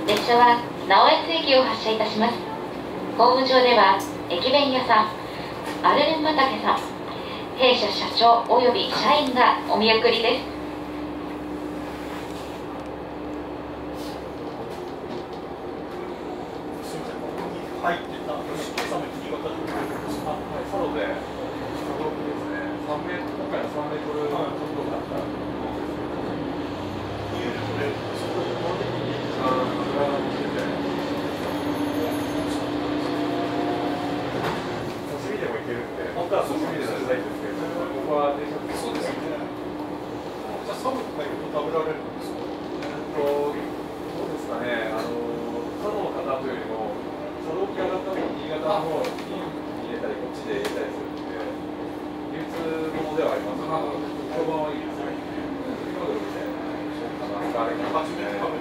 列車は直江津駅を発車いたします。ホーム上では駅弁屋さん、アルレン畑さん、弊社社長および社員がお見送りです。 入ってた、佐野で、作業機ですね、今回の3メートルの角度があったこの時に裏が持ってて、刺身でもいけるんで、本当は刺身で食べたいんですけど、ここは定食そうですよね。じゃあ、寒くないと食べられるんですか？どうですかね、佐野の方というよりも、佐渡沖上がった時に新潟の方に入れたり、こっちで入れたりするんで、流通ものではありますけど、評判はいいですね。今までみたいな、あれが